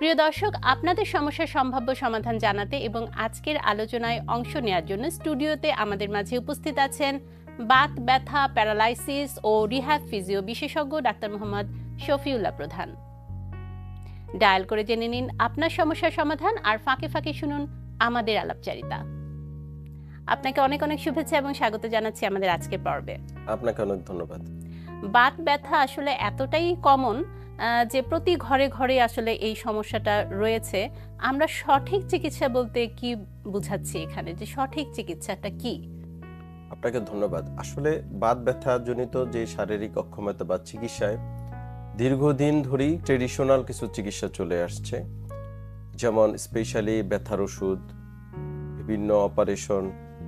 প্রিয় দর্শক, আপনাদের সমস্যার সম্ভাব্য সমাধান জানাতে এবং আজকের আলোচনায় অংশ নেওয়ার জন্য স্টুডিওতে আমাদের মাঝে উপস্থিত আছেন বাত ব্যথা, প্যারালাইসিস ও রিহ্যাব ফিজিও বিশেষজ্ঞ ডাক্তার মোহাম্মদ শফিউল্লাহ প্রধান। ডায়াল করে জেনে নিন আপনার সমস্যার সমাধান আর ফাঁকে ফাঁকে শুনুন আমাদের আলাপচারিতা। আপনাকে অনেক অনেক শুভেচ্ছা এবং স্বাগত জানাচ্ছি আমাদের আজকের পর্বে। আপনাকে অনেক ধন্যবাদ। বাত ব্যথা আসলে এতটাই কমন যে প্রতি ঘরে ঘরে আসলে এই সমস্যাটা রয়েছে। আমরা সঠিক চিকিৎসা বলতে কি বুঝাচ্ছি এখানে, যে সঠিক চিকিৎসাটা কি? আপনাকে ধন্যবাদ। আসলে বাত ব্যথা জনিত যে শারীরিক অক্ষমতা বা চিকিৎসায় দীর্ঘদিন ধরেই ট্রেডিশনাল কিছু চিকিৎসা চলে আসছে, যেমন স্পেশালি ব্যথার ওষুধ, বিভিন্ন অপারেশন,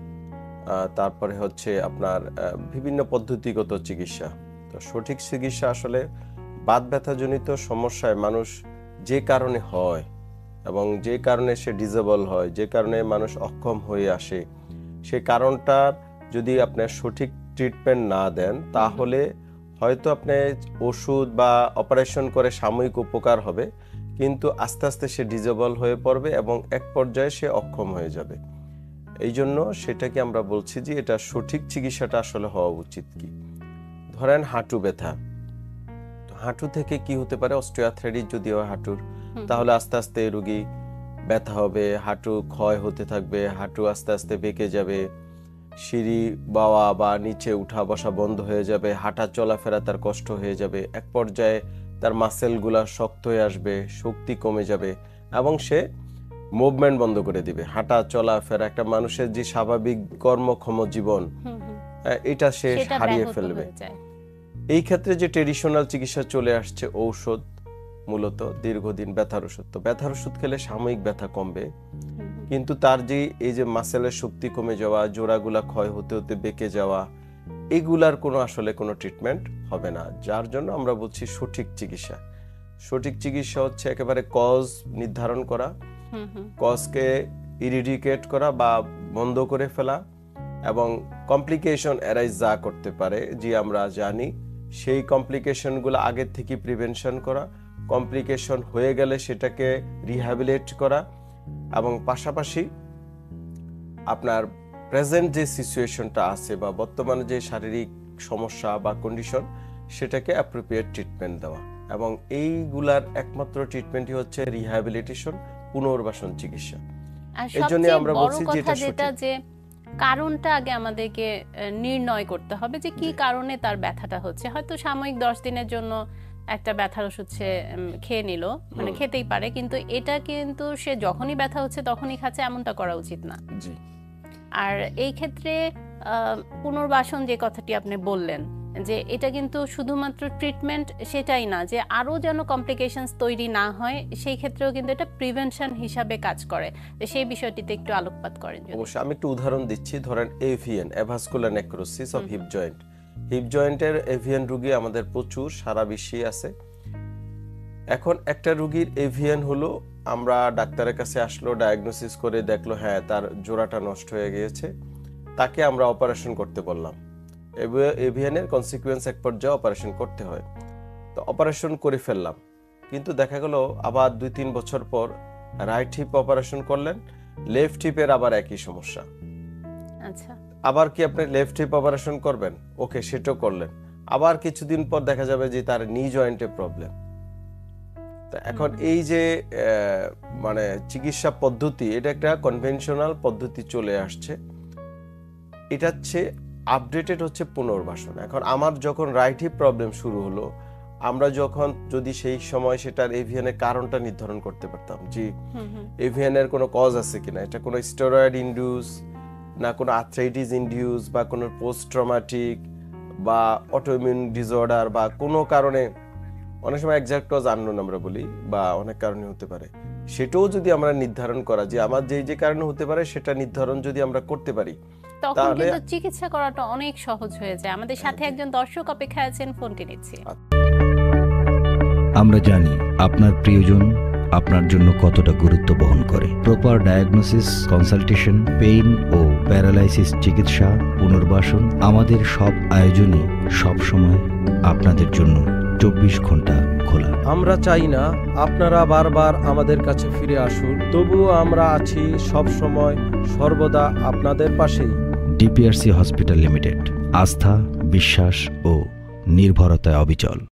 তারপরে হচ্ছে আপনার বিভিন্ন পদ্ধতিগত চিকিৎসা। তো সঠিক চিকিৎসা আসলে বাত ব্যথাজনিত সমস্যায় মানুষ যে কারণে হয় এবং যে কারণে সে ডিসেবল হয়, যে কারণে মানুষ অক্ষম হয়ে আসে, সে কারণটার যদি আপনার সঠিক ট্রিটমেন্ট না দেন তাহলে হয়তো আপনি ওষুধ বা অপারেশন করে সাময়িক উপকার হবে, কিন্তু আস্তে আস্তে সে ডিসেবল হয়ে পড়বে এবং এক পর্যায়ে সে অক্ষম হয়ে যাবে। এই জন্য সেটাকে আমরা বলছি যে এটা সঠিক চিকিৎসাটা আসলে হওয়া উচিত। কি ধরেন হাঁটু ব্যথা, হাঁটু থেকে কি হতে পারে, অস্টিওআর্থ্রাইটিস যদি হয় হাঁটুর, তাহলে আস্তে আস্তে রোগী ব্যথা হবে, হাঁটু ক্ষয় হতে থাকবে, হাঁটু আস্তে আস্তে বেঁকে যাবে, সিঁড়ি বাওয়া বা নিচে উঠা বসা বন্ধ হয়ে যাবে, হাঁটা চলাফেরা তার কষ্ট হয়ে যাবে, এক পর্যায়ে তার মাসেলগুলা শক্ত হয়ে আসবে, শক্তি কমে যাবে এবং সে মুভমেন্ট বন্ধ করে দিবে। হাঁটা চলাফেরা, একটা মানুষের যে স্বাভাবিক কর্মক্ষম জীবন, এটা সে হারিয়ে ফেলবে। এই ক্ষেত্রে যে ট্রেডিশনাল চিকিৎসা চলে আসছে, ঔষধ, মূলত দীর্ঘদিন ব্যথার ওষুধ। তো ব্যথার ওষুধ খেলে সাময়িক ব্যথা কমবে, কিন্তু তার যে এই যে মাসেলের শক্তি কমে যাওয়া, জোড়াগুলা ক্ষয় হতে হতে বেঁকে যাওয়া, এগুলার কোনো আসলে কোনো ট্রিটমেন্ট হবে না। যার জন্য আমরা বলছি সঠিক চিকিৎসা। সঠিক চিকিৎসা হচ্ছে একেবারে কজ নির্ধারণ করা, কজকে ইরিডিকেট করা বা বন্ধ করে ফেলা, এবং কমপ্লিকেশন এরাইজ যা করতে পারে যে আমরা জানি, সেই কমপ্লিকেশনগুলো আগের থেকে প্রিভেনশন করা, কমপ্লিকেশন হয়ে গেলে সেটাকে রিহ্যাবিলিট করা, এবং পাশাপাশি আপনার প্রেজেন্ট যে সিচুয়েশনটা আছে বা বর্তমানে যে শারীরিক সমস্যা বা কন্ডিশন, সেটাকে অ্যাপ্রোপ্রিয়েট ট্রিটমেন্ট দেওয়া। এবং এইগুলার একমাত্র ট্রিটমেন্টই হচ্ছে রিহ্যাবিলিটেশন, পুনর্বাসন চিকিৎসা। এই জন্য আমরা বলছি যে কারণটা আগে আমাদেরকে নির্ণয় করতে হবে যে কি কারণে তার ব্যথাটা হচ্ছে। হয়তো সাময়িক 10 দিনের জন্য একটা ব্যথার ওষুধ সে খেয়ে নিল, মানে খেতেই পারে, কিন্তু এটা কিন্তু সে যখনই ব্যথা হচ্ছে তখনই খাচ্ছে, এমনটা করা উচিত না। আর এই ক্ষেত্রে পুনর্বাসন যে কথাটি আপনি বললেন, যে এটা কিন্তু শুধুমাত্র ট্রিটমেন্ট সেটাই না, যে আরো যেন কমপ্লিকেশনস তৈরি না হয়, সেই ক্ষেত্রেও কিন্তু এটা প্রিভেনশন হিসাবে কাজ করে। সেই বিষয়টিতে একটু আলোকপাত করেন। অবশ্যই আমি একটু উদাহরণ দিচ্ছি। ধরেন AVN, avascular necrosis of hip joint. Hip জয়েন্টের এভিএন রোগী আমাদের প্রচুর, সারা বিশ্বে আছে। এখন একটা রোগীর এভিএন হলো, আমরা ডাক্তারের কাছে আসলো, ডায়াগনোসিস করে দেখলো হ্যাঁ তার জোড়াটা নষ্ট হয়ে গিয়েছে, তাকে আমরা অপারেশন করতে বললাম। এভিএনের কনসিকুয়েন্স এক পর্যায়ে অপারেশন করতে হয়। তো অপারেশন করে ফেললাম, কিন্তু দেখা গেল আবার 2-3 বছর পর রাইট হিপ অপারেশন করলেন, লেফট হিপের আবার একই সমস্যা। আচ্ছা, আবার কি আপনি লেফট হিপ অপারেশন করবেন? ওকে, সেটাও করলেন। আবার কিছুদিন পর দেখা যাবে যে তার নি জয়েন্টে প্রবলেম। তো এখন এই যে মানে চিকিৎসা পদ্ধতি, এটা একটা কনভেনশনাল পদ্ধতি চলে আসছে। এটা হচ্ছে আপডেটেড হচ্ছে পুনর্বাসন। এখন আমার যখন রাইট হিপ প্রবলেম শুরু হলো, আমরা যখন যদি সেই সময় সেটার এভিএন এর কারণটা নির্ধারণ করতে পারতাম, যে এভিএন এর কোনো কজ আছে কিনা, এটা কোনো স্টেরয়েড ইনডিউস না, কোনো আর্থ্রাইটিস ইনডিউস বা কোনো পোস্ট ট্রমাটিক বা অটোইমিউন ডিসঅর্ডার বা কোনো কারণে, অনেক সময় এক্সাক্ট কজ আননোন আমরা বলি, বা অনেক কারণে হতে পারে, সেটাও যদি আমরা নির্ধারণ করা, যে আমার যে কারণে হতে পারে সেটা নির্ধারণ যদি আমরা করতে পারি, তখন কিন্তু চিকিৎসা করাটা অনেক সহজ হয়ে যায়। আমাদের সাথে একজন দর্শক অপেক্ষায় আছেন, ফোনটি নিচ্ছি। আমরা জানি আপনার প্রিয়জন আপনার জন্য কতটা গুরুত্ব বহন করে। প্রপার ডায়াগনোসিস, কনসালটেশন, পেইন ও প্যারালাইসিস চিকিৎসা, পুনর্বাসন, আমাদের সব আয়োজনই সব সময় আপনাদের জন্য 24 ঘন্টা খোলা। আমরা চাই না আপনারা বারবার আমাদের কাছে ফিরে আসুন, তবুও আমরা আছি সব সময় সর্বদা আপনাদের পাশেই। ডিপিআরসি হসপিটাল লিমিটেড, আস্থা, বিশ্বাস ও নির্ভরতায় অবিচল।